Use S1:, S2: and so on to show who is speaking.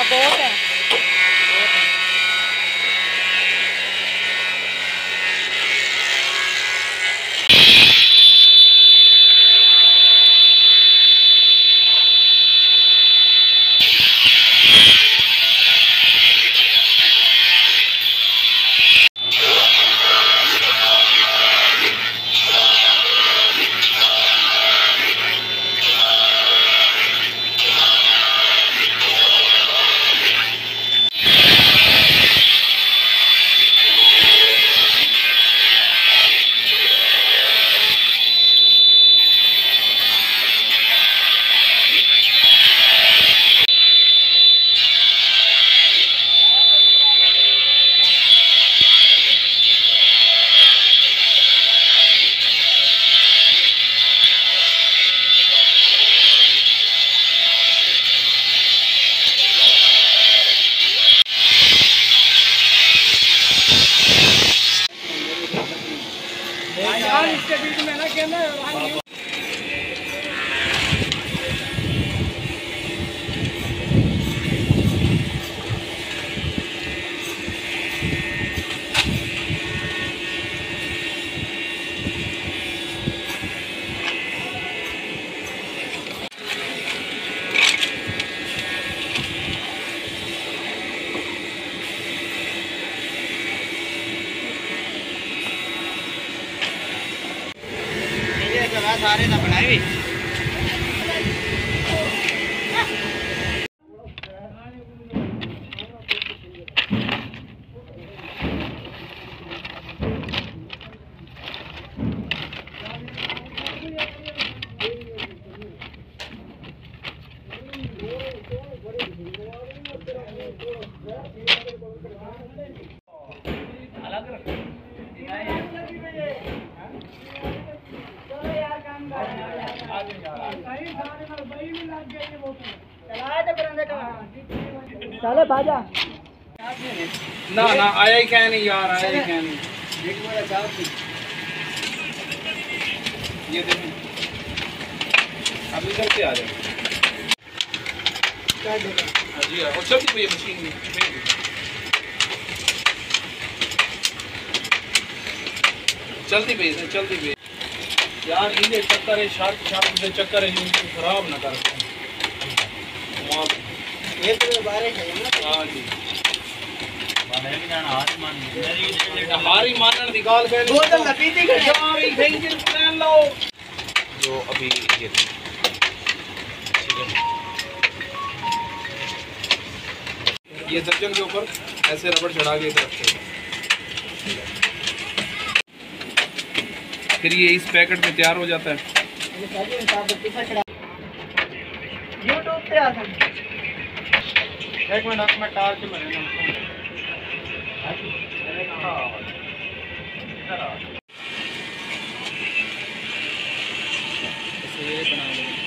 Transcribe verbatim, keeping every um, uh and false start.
S1: हाँ बहुत है। इसके बीच में ना क्या ना सारे ना बनाए भी चले बाजा ना ना आया ही क्या नहीं यार, आया ही क्या नहीं। ये देखो अब इधर से आ जाए जी। और चलती हुई मशीन में चलती पे चलती पे यार, इन्हें चक्कर है, शार्प शार्प से चक्कर है, इनको खराब ना कर। ये तो बारिश है ना। हाँ जी हारी मानन निकाल के बोतल लपीटी के यार एक इंजन प्लान लो जो अभी ये ठीक है। ये दर्जन के ऊपर ऐसे रबड़ चढ़ा के रखते हैं, फिर ये इस पैकेट में तैयार हो जाता है। यूट्यूब पे आ सकते एक मिनट में टार्च में बना